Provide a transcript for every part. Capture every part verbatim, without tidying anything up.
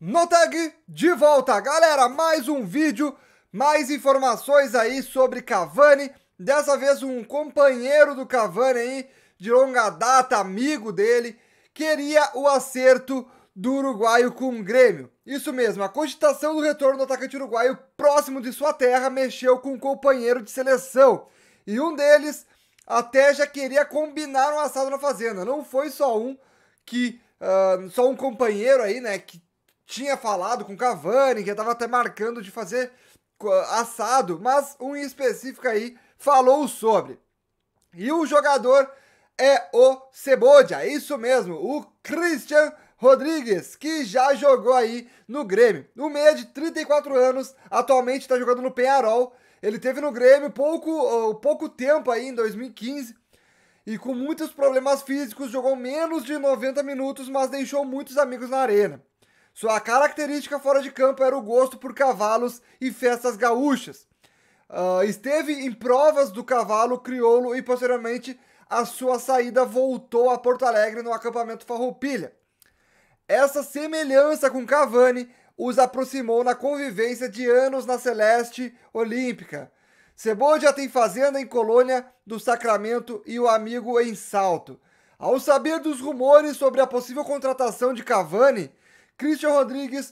Notag de volta, galera, mais um vídeo, mais informações aí sobre Cavani, dessa vez um companheiro do Cavani aí, de longa data, amigo dele, queria o acerto do uruguaio com o Grêmio. Isso mesmo, a cogitação do retorno do atacante uruguaio próximo de sua terra mexeu com um companheiro de seleção, e um deles até já queria combinar um assado na fazenda, não foi só um que, uh, só um companheiro aí, né, que tinha falado com o Cavani, que estava até marcando de fazer assado, mas um em específico aí falou sobre. E o jogador é o Cebolla, isso mesmo, o Christian Rodrigues, que já jogou aí no Grêmio. No meia de trinta e quatro anos, atualmente está jogando no Peñarol. Ele teve no Grêmio pouco, pouco tempo aí, em dois mil e quinze, e com muitos problemas físicos, jogou menos de noventa minutos, mas deixou muitos amigos na arena. Sua característica fora de campo era o gosto por cavalos e festas gaúchas. Uh, esteve em provas do cavalo crioulo e posteriormente a sua saída voltou a Porto Alegre no acampamento Farroupilha. Essa semelhança com Cavani os aproximou na convivência de anos na Celeste Olímpica. Cebolla já tem fazenda em Colônia do Sacramento e o amigo em Salto. Ao saber dos rumores sobre a possível contratação de Cavani, Christian Rodrigues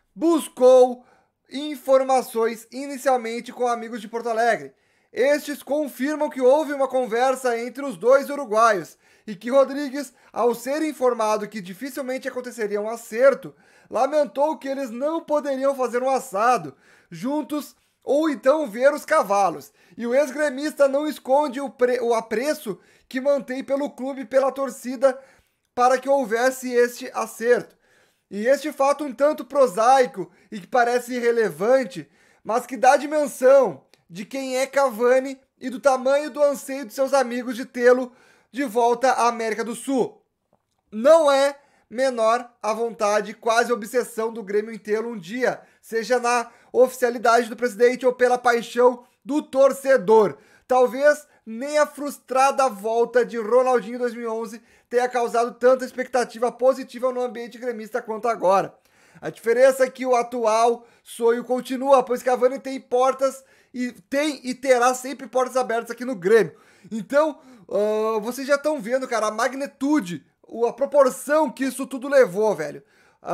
buscou informações inicialmente com amigos de Porto Alegre. Estes confirmam que houve uma conversa entre os dois uruguaios e que Rodrigues, ao ser informado que dificilmente aconteceria um acerto, lamentou que eles não poderiam fazer um assado juntos ou então ver os cavalos. E o ex-gremista não esconde o, pre- o apreço que mantém pelo clube e pela torcida para que houvesse este acerto. E este fato um tanto prosaico e que parece irrelevante, mas que dá dimensão de quem é Cavani e do tamanho do anseio de seus amigos de tê-lo de volta à América do Sul. Não é menor a vontade, quase obsessão do Grêmio em tê-lo um dia, seja na oficialidade do presidente ou pela paixão do torcedor. Talvez nem a frustrada volta de Ronaldinho em dois mil e onze tenha causado tanta expectativa positiva no ambiente gremista quanto agora. A diferença é que o atual sonho continua, pois Cavani tem portas e tem e terá sempre portas abertas aqui no Grêmio. Então, uh, vocês já estão vendo, cara, a magnitude, a proporção que isso tudo levou, velho.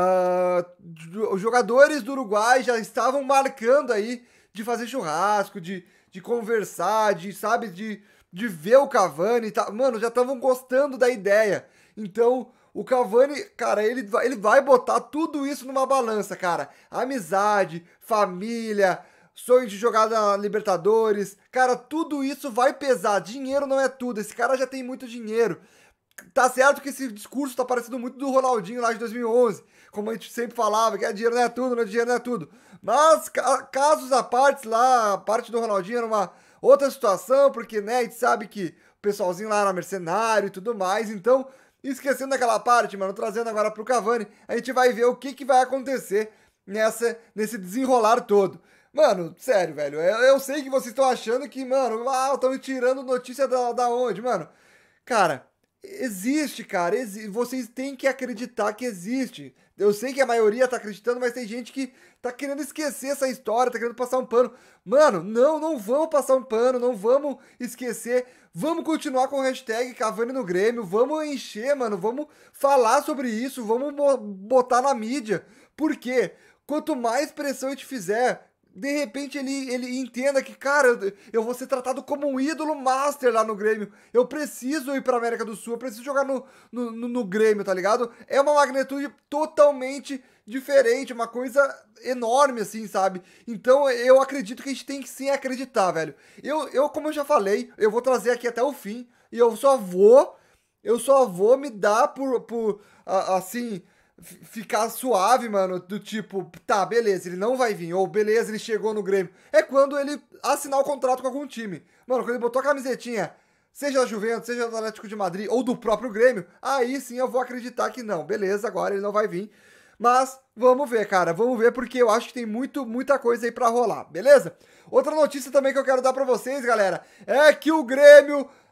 Uh, os jogadores do Uruguai já estavam marcando aí de fazer churrasco, de, de conversar, de, sabe, de, de ver o Cavani, tá? Mano, já estavam gostando da ideia. Então, o Cavani, cara, ele vai, ele vai botar tudo isso numa balança, cara. Amizade, família, sonho de jogar na Libertadores, cara, tudo isso vai pesar. Dinheiro não é tudo, esse cara já tem muito dinheiro. Tá certo que esse discurso tá parecendo muito do Ronaldinho lá de dois mil e onze, como a gente sempre falava, que é dinheiro não é tudo, não é dinheiro não é tudo. Mas, casos à parte lá, a parte do Ronaldinho era uma outra situação, porque, né, a gente sabe que o pessoalzinho lá era mercenário e tudo mais, então, esquecendo daquela parte, mano, trazendo agora pro Cavani, a gente vai ver o que que vai acontecer nessa, nesse desenrolar todo. Mano, sério, velho, eu, eu sei que vocês estão achando que, mano, ah, estão tirando notícia da, da onde, mano? Cara, existe, cara, exi- vocês têm que acreditar que existe. Eu sei que a maioria tá acreditando, mas tem gente que tá querendo esquecer essa história, tá querendo passar um pano. Mano, não, não vamos passar um pano, não vamos esquecer. Vamos continuar com o hashtag Cavani no Grêmio, vamos encher, mano, vamos falar sobre isso, vamos bo- botar na mídia. Por quê? Quanto mais pressão a gente fizer, de repente ele, ele entenda que, cara, eu, eu vou ser tratado como um ídolo master lá no Grêmio. Eu preciso ir pra América do Sul, eu preciso jogar no, no, no, no Grêmio, tá ligado? É uma magnitude totalmente diferente, uma coisa enorme, assim, sabe? Então eu acredito que a gente tem que sim acreditar, velho. Eu, eu, como eu já falei, eu vou trazer aqui até o fim, e eu só vou, eu só vou me dar por, por a- assim f- ficar suave, mano, do tipo, tá, beleza, ele não vai vir, ou beleza, ele chegou no Grêmio. É quando ele assinar o contrato com algum time. Mano, quando ele botou a camisetinha, seja da Juventus, seja do Atlético de Madrid, ou do próprio Grêmio, aí sim eu vou acreditar que não, beleza, agora ele não vai vir. Mas vamos ver, cara, vamos ver, porque eu acho que tem muito, muita coisa aí pra rolar, beleza? Outra notícia também que eu quero dar pra vocês, galera, é que o Grêmio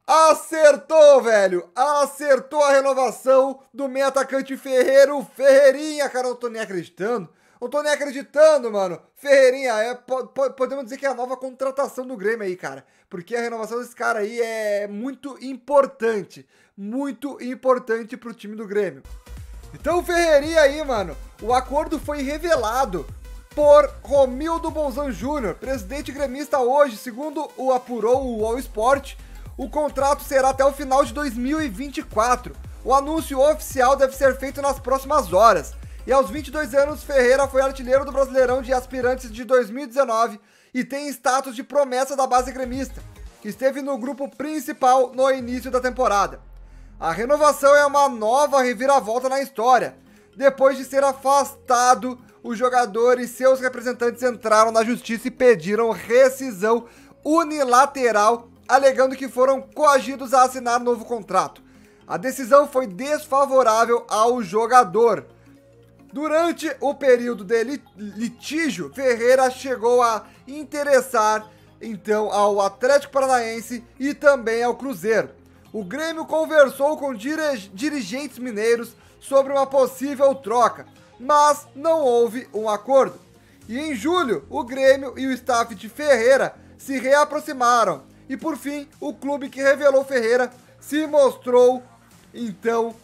Acertou, velho! Acertou a renovação do meio atacante Ferreira, o Ferreirinha, cara, eu não tô nem acreditando. Não tô nem acreditando, mano. Ferreirinha, é, po podemos dizer que é a nova contratação do Grêmio aí, cara. Porque a renovação desse cara aí é muito importante. Muito importante pro time do Grêmio. Então o Ferreirinha aí, mano, o acordo foi revelado por Romildo Bolzan Júnior, presidente gremista hoje, segundo o apurou o All Sport. O contrato será até o final de dois mil e vinte e quatro. O anúncio oficial deve ser feito nas próximas horas. E aos vinte e dois anos, Ferreira foi artilheiro do Brasileirão de Aspirantes de dois mil e dezenove e tem status de promessa da base gremista, que esteve no grupo principal no início da temporada. A renovação é uma nova reviravolta na história. Depois de ser afastado, o jogador e seus representantes entraram na justiça e pediram rescisão unilateral, alegando que foram coagidos a assinar novo contrato. A decisão foi desfavorável ao jogador. Durante o período de litígio, Ferreira chegou a interessar, então, ao Atlético Paranaense e também ao Cruzeiro. O Grêmio conversou com dirigentes mineiros sobre uma possível troca, mas não houve um acordo. E em julho, o Grêmio e o staff de Ferreira se reaproximaram. E por fim, o clube que revelou Ferreira se mostrou, então,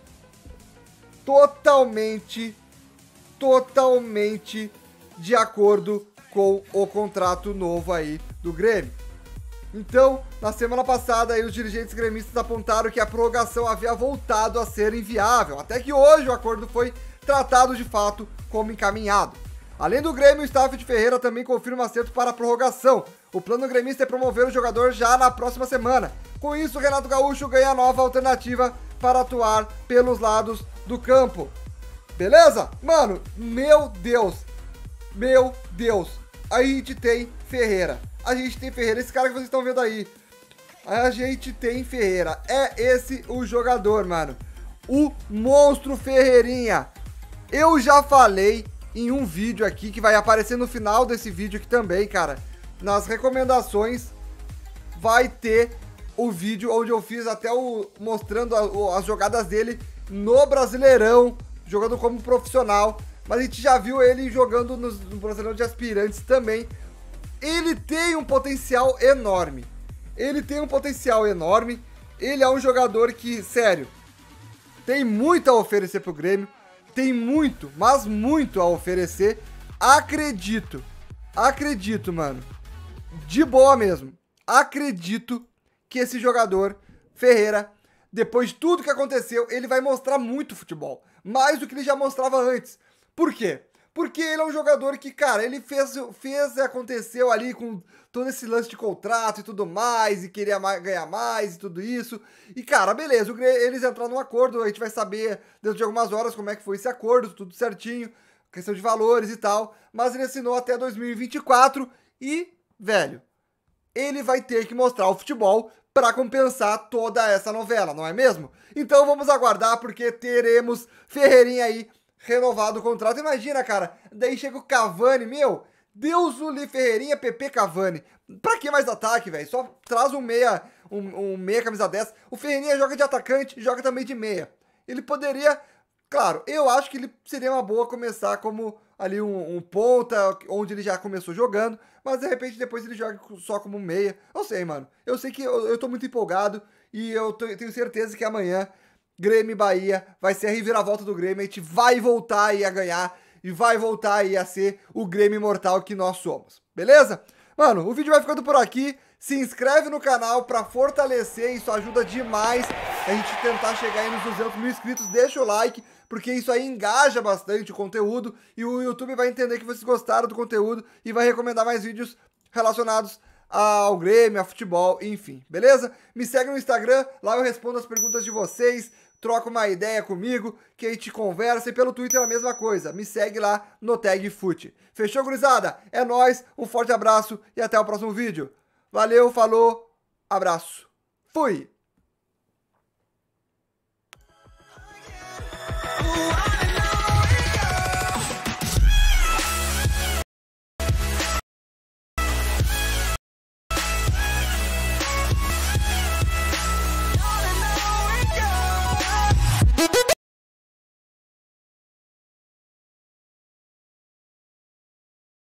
totalmente, totalmente de acordo com o contrato novo aí do Grêmio. Então, na semana passada, aí, os dirigentes gremistas apontaram que a prorrogação havia voltado a ser inviável, até que hoje o acordo foi tratado de fato como encaminhado. Além do Grêmio, o staff de Ferreira também confirma acerto para a prorrogação. O plano gremista é promover o jogador já na próxima semana. Com isso, Renato Gaúcho ganha nova alternativa para atuar pelos lados do campo. Beleza? Mano, meu Deus. Meu Deus. A gente tem Ferreira. A gente tem Ferreira. Esse cara que vocês estão vendo aí. A gente tem Ferreira. É esse o jogador, mano. O monstro Ferreirinha. Eu já falei em um vídeo aqui que vai aparecer no final desse vídeo aqui também, cara. Nas recomendações vai ter o vídeo onde eu fiz até o mostrando a, o, as jogadas dele no Brasileirão, jogando como profissional. Mas a gente já viu ele jogando no, no Brasileirão de Aspirantes também. Ele tem um potencial enorme. Ele tem um potencial enorme. Ele é um jogador que, sério, tem muito a oferecer pro Grêmio. Tem muito, mas muito a oferecer. Acredito, acredito, mano. De boa mesmo. Acredito que esse jogador, Ferreira, depois de tudo que aconteceu, ele vai mostrar muito futebol. Mais do que ele já mostrava antes. Por quê? Porque ele é um jogador que, cara, ele fez, fez aconteceu ali com todo esse lance de contrato e tudo mais, e queria mais, ganhar mais e tudo isso. E, cara, beleza, eles entraram num acordo, a gente vai saber dentro de algumas horas como é que foi esse acordo, tudo certinho, questão de valores e tal. Mas ele assinou até dois mil e vinte e quatro e, velho, ele vai ter que mostrar o futebol para compensar toda essa novela, não é mesmo? Então vamos aguardar, porque teremos Ferreirinha aí renovado o contrato. Imagina, cara, daí chega o Cavani, meu, Deus o livre, Ferreirinha, P P, Cavani. Pra que mais ataque, velho? Só traz um meia, um, um meia camisa dez. O Ferreirinha joga de atacante, joga também de meia. Ele poderia, claro, eu acho que ele seria uma boa começar como ali um, um ponta, onde ele já começou jogando, mas de repente depois ele joga só como meia. Não sei, mano. Eu sei que eu, eu tô muito empolgado e eu tô, tenho certeza que amanhã Grêmio e Bahia vai ser a reviravolta do Grêmio. A gente vai voltar aí a ganhar e vai voltar aí a ser o Grêmio imortal que nós somos. Beleza? Mano, o vídeo vai ficando por aqui. Se inscreve no canal pra fortalecer, isso ajuda demais a gente tentar chegar aí nos duzentos mil inscritos. Deixa o like, porque isso aí engaja bastante o conteúdo e o YouTube vai entender que vocês gostaram do conteúdo e vai recomendar mais vídeos relacionados ao Grêmio, a futebol, enfim, beleza? Me segue no Instagram, lá eu respondo as perguntas de vocês, troca uma ideia comigo, que a gente conversa, e pelo Twitter a mesma coisa. Me segue lá no Tag Fute. Fechou, gurizada? É nóis, um forte abraço e até o próximo vídeo. Valeu, falou, abraço, fui!